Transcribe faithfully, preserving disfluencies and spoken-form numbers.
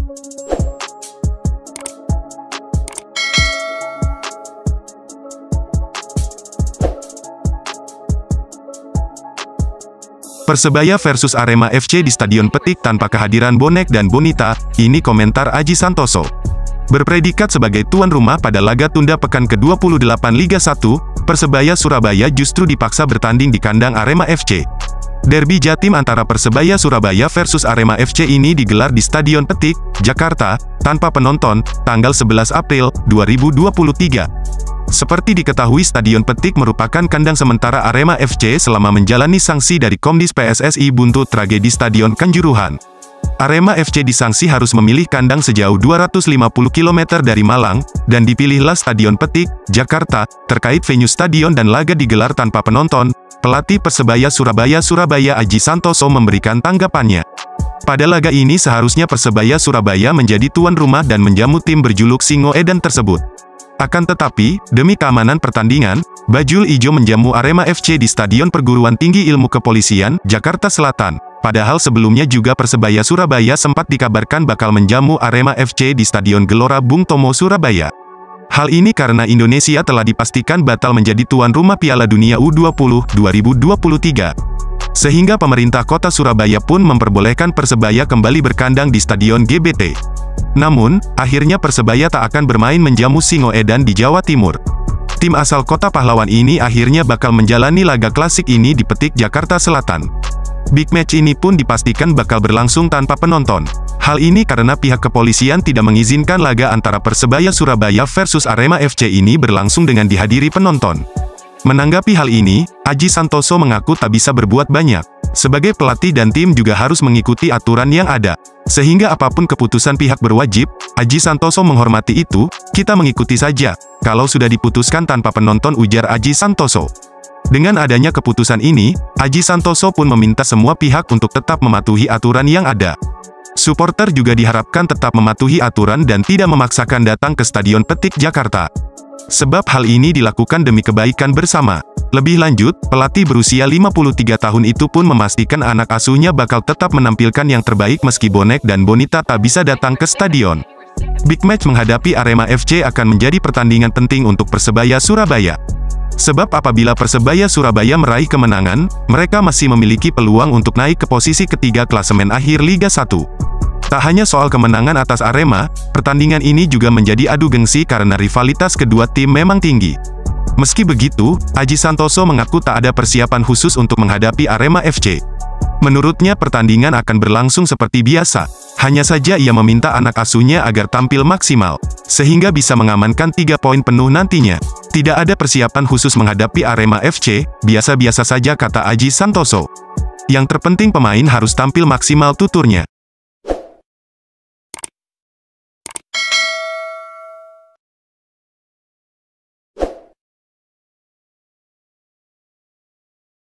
Persebaya versus Arema F C di Stadion Petik tanpa kehadiran bonek dan bonita, ini komentar Aji Santoso. Berpredikat sebagai tuan rumah pada laga tunda pekan ke dua puluh delapan Liga satu, Persebaya Surabaya justru dipaksa bertanding di kandang Arema F C. Derby Jatim antara Persebaya Surabaya versus Arema F C ini digelar di Stadion Petik, Jakarta, tanpa penonton, tanggal sebelas April dua ribu dua puluh tiga. Seperti diketahui, Stadion Petik merupakan kandang sementara Arema F C selama menjalani sanksi dari Komdis P S S I buntut tragedi Stadion Kanjuruhan. Arema F C disangsi harus memilih kandang sejauh dua ratus lima puluh kilometer dari Malang, dan dipilihlah Stadion Petik, Jakarta. Terkait venue stadion dan laga digelar tanpa penonton, pelatih Persebaya Surabaya Surabaya Aji Santoso memberikan tanggapannya. Pada laga ini seharusnya Persebaya Surabaya menjadi tuan rumah dan menjamu tim berjuluk Singo Edan tersebut. Akan tetapi, demi keamanan pertandingan, Bajul Ijo menjamu Arema F C di Stadion Perguruan Tinggi Ilmu Kepolisian, Jakarta Selatan. Padahal sebelumnya juga Persebaya Surabaya sempat dikabarkan bakal menjamu Arema F C di Stadion Gelora Bung Tomo Surabaya. Hal ini karena Indonesia telah dipastikan batal menjadi tuan rumah Piala Dunia U dua puluh dua ribu dua puluh tiga. Sehingga pemerintah kota Surabaya pun memperbolehkan Persebaya kembali berkandang di Stadion G B T. Namun, akhirnya Persebaya tak akan bermain menjamu Singo Edan di Jawa Timur. Tim asal kota pahlawan ini akhirnya bakal menjalani laga klasik ini di Petik, Jakarta Selatan. Big match ini pun dipastikan bakal berlangsung tanpa penonton. Hal ini karena pihak kepolisian tidak mengizinkan laga antara Persebaya Surabaya versus Arema F C ini berlangsung dengan dihadiri penonton. Menanggapi hal ini, Aji Santoso mengaku tak bisa berbuat banyak. Sebagai pelatih dan tim juga harus mengikuti aturan yang ada. Sehingga apapun keputusan pihak berwajib, Aji Santoso menghormati itu, kita mengikuti saja. Kalau sudah diputuskan tanpa penonton, ujar Aji Santoso. Dengan adanya keputusan ini, Aji Santoso pun meminta semua pihak untuk tetap mematuhi aturan yang ada. Supporter juga diharapkan tetap mematuhi aturan dan tidak memaksakan datang ke Stadion Petik, Jakarta. Sebab hal ini dilakukan demi kebaikan bersama. Lebih lanjut, pelatih berusia lima puluh tiga tahun itu pun memastikan anak asuhnya bakal tetap menampilkan yang terbaik meski bonek dan bonita tak bisa datang ke stadion. Big match menghadapi Arema F C akan menjadi pertandingan penting untuk Persebaya Surabaya. Sebab apabila Persebaya Surabaya meraih kemenangan, mereka masih memiliki peluang untuk naik ke posisi ketiga klasemen akhir Liga satu. Tak hanya soal kemenangan atas Arema, pertandingan ini juga menjadi adu gengsi karena rivalitas kedua tim memang tinggi. Meski begitu, Aji Santoso mengaku tak ada persiapan khusus untuk menghadapi Arema F C. Menurutnya pertandingan akan berlangsung seperti biasa. Hanya saja ia meminta anak asuhnya agar tampil maksimal, sehingga bisa mengamankan tiga poin penuh nantinya. Tidak ada persiapan khusus menghadapi Arema F C, biasa-biasa saja, kata Aji Santoso. Yang terpenting pemain harus tampil maksimal, tuturnya.